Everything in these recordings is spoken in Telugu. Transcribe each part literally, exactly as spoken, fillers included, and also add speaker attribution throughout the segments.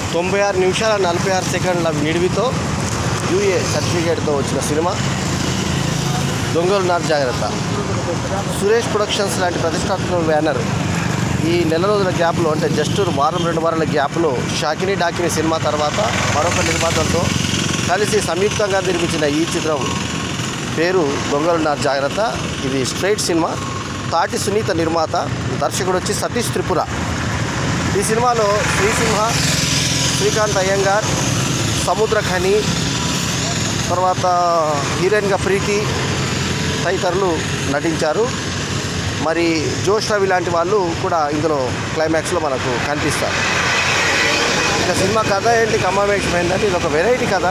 Speaker 1: తొంభై ఆరు నిమిషాల నలభై ఆరు సెకండ్ల నిడివితో యూఏ సర్టిఫికేట్తో వచ్చిన సినిమా దొంగలున్నారు జాగ్రత్త. సురేష్ ప్రొడక్షన్స్ లాంటి ప్రతిష్టాత్మక బ్యానర్ ఈ నెల రోజుల గ్యాప్లో, అంటే జస్ట్ వారం రెండు వారాల గ్యాప్లో షాకిని డాకిని సినిమా తర్వాత మరొక నిర్మాతలతో కలిసి సంయుక్తంగా నిర్మించిన ఈ చిత్రం పేరు దొంగలున్నారు జాగ్రత్త. ఇది స్ట్రైట్ సినిమా. తాటి సునీత నిర్మాత, దర్శకుడు వచ్చి సతీష్ త్రిపుర. ఈ సినిమాలో శ్రీసింహ, శ్రీకాంత్ అయ్యంగార్, సముద్రఖని, తర్వాత హీరోయిన్గా ప్రీతి తదితరులు నటించారు. మరి జోష్ రవి లాంటి వాళ్ళు కూడా ఇందులో క్లైమాక్స్లో మనకు కనిపిస్తారు. ఇక సినిమా కథ ఏంటి, కమావేశం ఏంటంటే ఇది ఒక వెరైటీ కథ.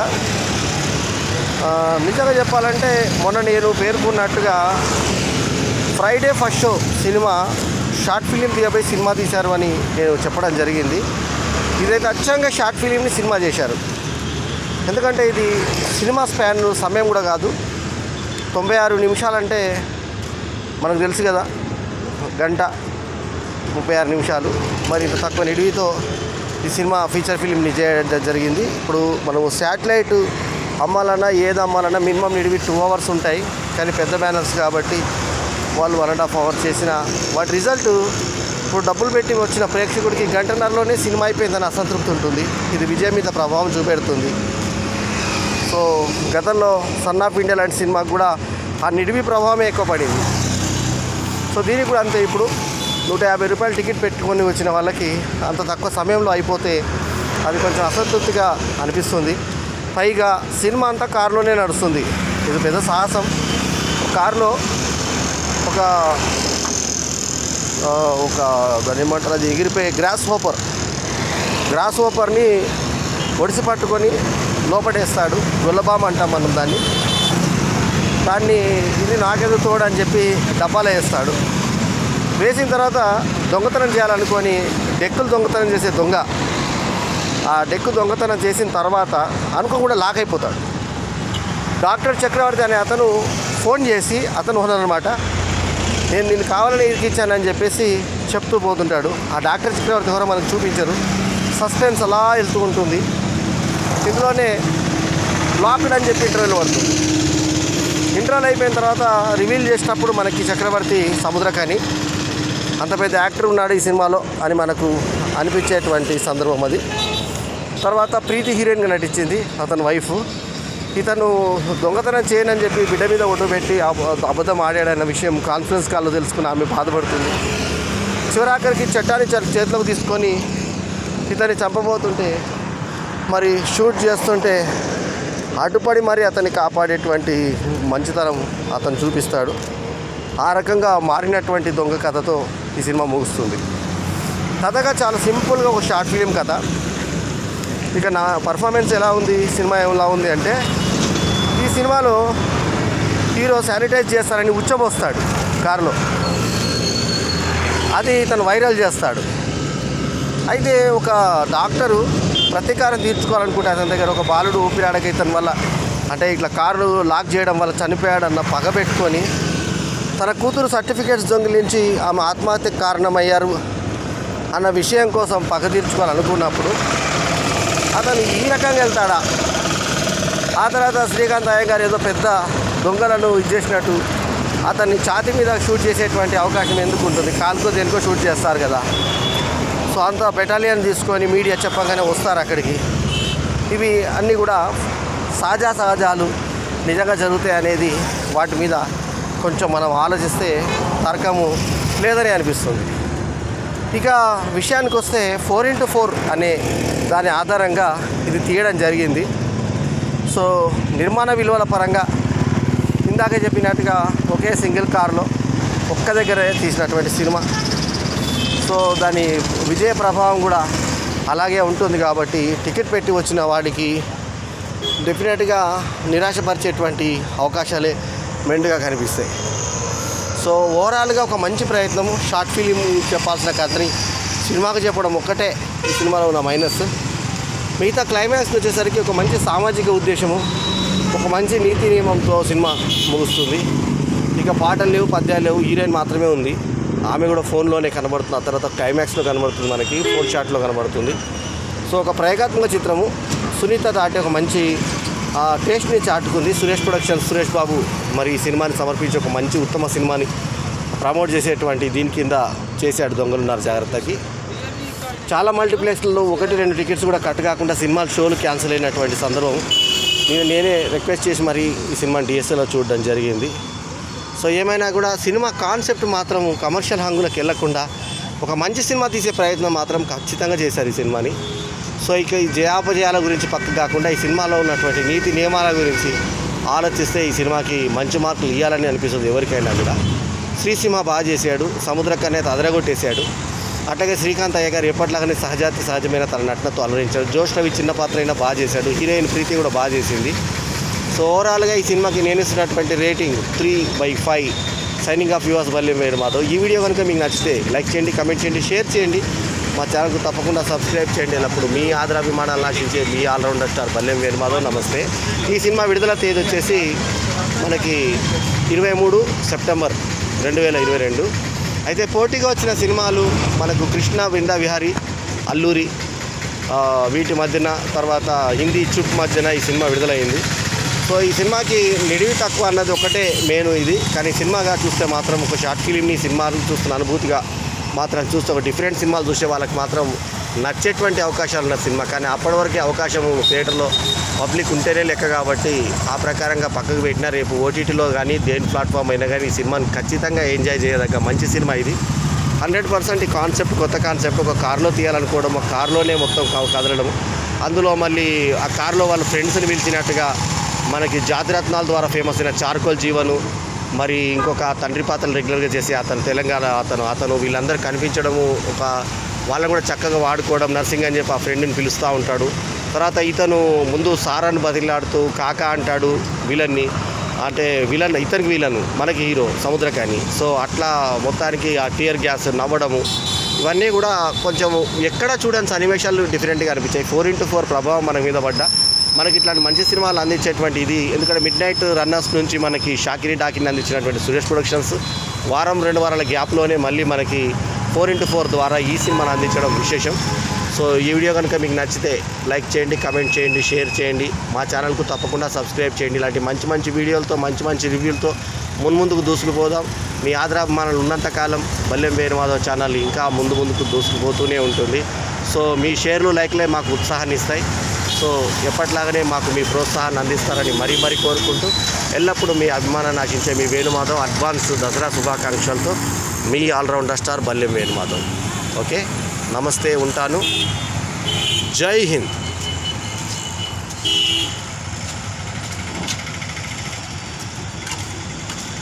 Speaker 1: నిజంగా చెప్పాలంటే మొన్న నేను పేర్కొన్నట్టుగా Friday first show cinema short film తీయబోయి సినిమా తీశారు అని నేను చెప్పడం జరిగింది. ఇదైతే అచ్చంగా షార్ట్ ఫిలింని సినిమా చేశారు. ఎందుకంటే ఇది సినిమా స్పాన్ సమయం కూడా కాదు. తొంభై ఆరు నిమిషాలంటే మనకు తెలుసు కదా, గంట ముప్పై ఆరు నిమిషాలు. మరి ఇంత తక్కువ నిడివితో ఈ సినిమా ఫీచర్ ఫిలింని చేయడం జరిగింది. ఇప్పుడు మనము శాటిలైట్ అమ్మాలన్నా ఏది అమ్మాలన్నా మినిమం నిడివి టూ అవర్స్ ఉంటాయి. కానీ పెద్ద బ్యానర్స్ కాబట్టి వాళ్ళు వన్ అండ్ హాఫ్ అవర్స్ చేసిన వాటి రిజల్ట్ ఇప్పుడు డబ్బులు పెట్టి వచ్చిన ప్రేక్షకుడికి గంటన్నరలోనే సినిమా అయిపోయిందని అసంతృప్తి ఉంటుంది. ఇది విజయం మీద ప్రభావం చూపెడుతుంది. సో గతంలో సన్ ఆఫ్ ఇండియా లాంటి సినిమాకు కూడా ఆ నిడివి ప్రభావమే ఎక్కువ పడింది. సో దీనికి కూడా అంతే. ఇప్పుడు నూట యాభై రూపాయలు టికెట్ పెట్టుకొని వచ్చిన వాళ్ళకి అంత తక్కువ సమయంలో అయిపోతే అది కొంచెం అసంతృప్తిగా అనిపిస్తుంది. పైగా సినిమా అంతా కారులోనే నడుస్తుంది. ఇది పెద్ద సాహసం. కారులో ఒక ఒక దాని ఏమంటారు, అది ఎగిరిపోయే గ్రాస్ హోపర్ గ్రాస్ హోపర్ని ఒడిసి పట్టుకొని లోపటేస్తాడు. గొల్లబామ అంటాం మనం దాన్ని. దాన్ని ఇది నాకెందుకు తోడు అని చెప్పి డబ్బాలో వేస్తాడు. వేసిన తర్వాత దొంగతనం చేయాలనుకొని డెక్కులు దొంగతనం చేసే దొంగ ఆ డెక్కు దొంగతనం చేసిన తర్వాత అనుకోకుండా లాక్ అయిపోతాడు. డాక్టర్ చక్రవర్తి అనే అతను ఫోన్ చేసి, అతను అనమాట, నేను నిన్ను కావాలని ఇరికిచ్చానని చెప్పేసి చెప్తూ పోతుంటాడు. ఆ డాక్టర్ చక్రవర్తి ఎవరో మనకు చూపించరు. సస్పెన్స్ అలా వెళ్తూ ఉంటుంది. ఇందులోనే లాక్డ్ అని చెప్పి ఇంటర్వ్యూలు పడుతుంది. ఇంటర్వ్యూలు అయిపోయిన తర్వాత రివీల్ చేసినప్పుడు మనకి చక్రవర్తి సముద్రఖని అంత పెద్ద యాక్టర్ ఉన్నాడు ఈ సినిమాలో అని మనకు అనిపించేటువంటి సందర్భం అది. తర్వాత ప్రీతి హీరోయిన్గా నటించింది, అతని వైఫ్. ఇతను దొంగతనం చేయనని చెప్పి బిడ్డ మీద ఒట్టు పెట్టి అబద్ధం ఆడాడన్న విషయం కాన్ఫరెన్స్ కాల్లో తెలుసుకుని ఆమె బాధపడుతుంది. చివరాఖరికి చట్టాన్ని చేతిలోకి తీసుకొని ఇతన్ని చంపబోతుంటే, మరి షూట్ చేస్తుంటే అడ్డుపడి మరి అతన్ని కాపాడేటువంటి మంచితనం అతను చూపిస్తాడు. ఆ రకంగా మారినటువంటి దొంగ కథతో ఈ సినిమా ముగుస్తుంది. కథగా చాలా సింపుల్గా ఒక షార్ట్ ఫిలిం కథ. ఇక నా పర్ఫార్మెన్స్ ఎలా ఉంది, సినిమా ఎలా ఉంది అంటే, ఈ సినిమాలో హీరో శానిటైజ్ చేస్తారని ఉచ్చబోస్తాడు కారులో. అది ఇతను వైరల్ చేస్తాడు. అయితే ఒక డాక్టరు ప్రతీకారం తీర్చుకోవాలనుకుంటే అతని దగ్గర ఒక బాలుడు ఊపిరాడక ఇతని వల్ల, అంటే ఇట్లా కారు లాక్ చేయడం వల్ల చనిపోయాడన్న పగ పెట్టుకొని తన కూతురు సర్టిఫికేట్స్ దొంగిలించి ఆమె ఆత్మహత్యకు కారణమయ్యారు అన్న విషయం కోసం పగ తీర్చుకోవాలనుకున్నప్పుడు అతను ఈ రకంగా వెళ్తాడా. ఆ తర్వాత శ్రీకాంత్ అయ్యంగారు ఏదో పెద్ద దొంగలను ఇచ్చేసినట్టు అతన్ని ఛాతీ మీద షూట్ చేసేటువంటి అవకాశం ఎందుకు ఉంటుంది? కాలుతో దేనికో షూట్ చేస్తారు కదా. సో అంత బెటాలియన్ తీసుకొని మీడియా చెప్పగానే వస్తారు అక్కడికి. ఇవి అన్నీ కూడా సహజా సహజాలు నిజంగా జరుగుతాయి అనేది వాటి మీద కొంచెం మనం ఆలోచిస్తే తర్కము లేదని అనిపిస్తుంది. ఇక విషయానికి వస్తే ఫోర్ ఇంటూ ఫోర్ అనే దాని ఆధారంగా ఇది తీయడం జరిగింది. సో నిర్మాణ విలువల పరంగా ఇందాక చెప్పినట్టుగా ఒకే సింగిల్ కార్లో ఒక్క దగ్గరే తీసినటువంటి సినిమా. సో దాని విజయ ప్రభావం కూడా అలాగే ఉంటుంది కాబట్టి టికెట్ పెట్టి వచ్చిన వాడికి డెఫినెట్గా నిరాశపరిచేటువంటి అవకాశాలే మెండుగా కనిపిస్తాయి. సో ఓవరాల్గా ఒక మంచి ప్రయత్నము. షార్ట్ ఫిలిం చెప్పాల్సిన కథని సినిమాకు చెప్పడం ఒక్కటే ఈ సినిమాలో ఉన్న మైనస్. మిగతా క్లైమాక్స్ వచ్చేసరికి ఒక మంచి సామాజిక ఉద్దేశము, ఒక మంచి నీతి నియమంతో సినిమా ముగుస్తుంది. ఇక పాటలు లేవు, పద్యాలు లేవు, హీరోయిన్ మాత్రమే ఉంది. ఆమె కూడా ఫోన్లోనే కనబడుతుంది. ఆ తర్వాత క్లైమాక్స్లో కనబడుతుంది, మనకి ఫోన్ షాట్లో కనబడుతుంది. సో ఒక ప్రయోగాత్మక చిత్రము, సునీత దాటి ఒక మంచి టేస్ట్ని చాటుకుంది. సురేష్ ప్రొడక్షన్స్ సురేష్ బాబు మరి ఈ సినిమాని సమర్పించి ఒక మంచి ఉత్తమ సినిమాని ప్రమోట్ చేసేటువంటి దీని కింద చేశాడు దొంగలున్నారు జాగ్రత్తకి. చాలా మల్టీప్లెక్స్లలో ఒకటి రెండు టికెట్స్ కూడా కట్ కాకుండా సినిమాలు షోలు క్యాన్సిల్ అయినటువంటి సందర్భం నేను నేనే రిక్వెస్ట్ చేసి మరి ఈ సినిమా డిఎస్ఎల్లో చూడడం జరిగింది. సో ఏమైనా కూడా సినిమా కాన్సెప్ట్ మాత్రం కమర్షియల్ హంగులకు వెళ్లకుండా ఒక మంచి సినిమా తీసే ప్రయత్నం మాత్రం ఖచ్చితంగా చేశారు ఈ సినిమాని. సో ఇక ఈ జయాపజయాల గురించి పక్కకు కాకుండా ఈ సినిమాలో ఉన్నటువంటి నీతి నియమాల గురించి ఆలోచిస్తే ఈ సినిమాకి మంచి మార్కులు ఇవ్వాలని అనిపిస్తుంది ఎవరికైనా కూడా. శ్రీసింహ బాగా చేశాడు, సముద్రకన్య అదరగొట్టేశాడు. అట్లాగే శ్రీకాంత్ అయ్య గారు ఎప్పటిలాగానే సహజాతి సహజమైన తన నటనతో అలరించాడు. జోష్నవి చిన్న పాత్ర అయినా బాగా చేశాడు. హీరోయిన్ ప్రీతి కూడా బాగా చేసింది. సో ఓవరాల్గా ఈ సినిమాకి నేను ఇస్తున్నటువంటి rating three by five. Signing off yours Balyam Venu Madhav. ఈ వీడియో కనుక మీకు నచ్చితే లైక్ చేయండి, కమెంట్ చేయండి, షేర్ చేయండి. మా ఛానల్కు తప్పకుండా సబ్స్క్రైబ్ చేయండి. అప్పుడు మీ ఆదరాభిమానాలు ఆశించే మీ ఆల్రౌండర్ స్టార్ బల్యం వేణు మాధవ్. నమస్తే. ఈ సినిమా విడుదల తేదీ వచ్చేసి మనకి ఇరవై మూడు సెప్టెంబర్ రెండు వేల ఇరవై రెండు. అయితే పోటీగా వచ్చిన సినిమాలు మనకు కృష్ణ, బృందా విహారీ, అల్లూరి వీటి మధ్యన, తర్వాత హిందీ చుప్ మధ్యన ఈ సినిమా విడుదలైంది. సో ఈ సినిమాకి నిడివి తక్కువ అన్నది ఒకటే మెయిన్ ఇది. కానీ సినిమాగా చూస్తే మాత్రం ఒక షార్ట్ ఫిలింని సినిమాలు చూస్తున్న అనుభూతిగా మాత్రం చూస్తే ఒక డిఫరెంట్ సినిమాలు చూసే వాళ్ళకి మాత్రం నచ్చేటువంటి అవకాశాలు ఉన్న సినిమా. కానీ అప్పటి వరకే అవకాశం థియేటర్లో పబ్లిక్ ఉంటేనే లెక్క కాబట్టి ఆ ప్రకారంగా పక్కకు పెట్టినా రేపు ఓటీటీలో కానీ దేని ప్లాట్ఫామ్ అయినా కానీ ఈ సినిమాని ఖచ్చితంగా ఎంజాయ్ చేయదగ్గ మంచి సినిమా ఇది. హండ్రెడ్ పర్సెంట్ ఈ కాన్సెప్ట్ కొత్త కాన్సెప్ట్. ఒక కారులో తీయాలనుకోవడం, ఒక కారులోనే మొత్తం కదలడం, అందులో మళ్ళీ ఆ కారులో వాళ్ళ ఫ్రెండ్స్ని పిలిచినట్టుగా మనకి జాతిరత్నాల ద్వారా ఫేమస్ అయిన చార్కోల్ జీవను, మరి ఇంకొక తండ్రి పాత్రలు రెగ్యులర్గా చేసి అతను తెలంగాణ అతను అతను వీళ్ళందరూ కనిపించడము, ఒక వాళ్ళని కూడా చక్కగా వాడుకోవడం, నర్సింగ్ అని చెప్పి ఆ ఫ్రెండ్ని పిలుస్తూ ఉంటాడు. తర్వాత ఇతను ముందు సారాన్ని బదిలాడుతూ కాకా అంటాడు విలన్ని, అంటే విలన్ ఇతనికి విలను మనకి హీరో సముద్రకాని. సో అట్లా మొత్తానికి ఆ టియర్ గ్యాస్ నవ్వడము ఇవన్నీ కూడా కొంచెం ఎక్కడ చూడని సన్నివేశాలు డిఫరెంట్గా అనిపించాయి. ఫోర్ ఇంటూ ఫోర్ ప్రభావం మన మీద పడ్డ మనకి ఇట్లాంటి మంచి సినిమాలు అందించేటువంటి ఇది. ఎందుకంటే మిడ్ నైట్ రన్నర్స్ నుంచి మనకి షాకిరి డాకిని అందించినటువంటి సురేష్ ప్రొడక్షన్స్ వారం రెండు వారాల గ్యాప్లోనే మళ్ళీ మనకి ఫోర్ ఇంటూ ఫోర్ ద్వారా ఈ సినిమాను అందించడం విశేషం. సో ఈ వీడియో కనుక మీకు నచ్చితే లైక్ చేయండి, కమెంట్ చేయండి, షేర్ చేయండి. మా ఛానల్కు తప్పకుండా సబ్స్క్రైబ్ చేయండి. ఇలాంటి మంచి మంచి వీడియోలతో మంచి మంచి రివ్యూలతో మున్ముందుకు దూసుకుపోదాం. మీ ఆదరాభిమానాలు ఉన్నంతకాలం బల్యం వేణు మాధవ్ ఛానల్ ఇంకా ముందు ముందుకు దూసుకుపోతూనే ఉంటుంది. సో మీ షేర్లు, లైక్లే మాకు ఉత్సాహాన్ని ఇస్తాయి. సో ఎప్పట్లాగానే మాకు మీ ప్రోత్సాహాన్ని అందిస్తారని మరీ మరీ కోరుకుంటూ ఎల్లప్పుడూ మీ అభిమానాన్ని ఆశించే మీ వేణు మాధవ్. అడ్వాన్స్ దసరా శుభాకాంక్షలతో మీ all rounder star Balyam Venu Madhav. Okay, నమస్తే, ఉంటాను. జై హింద్.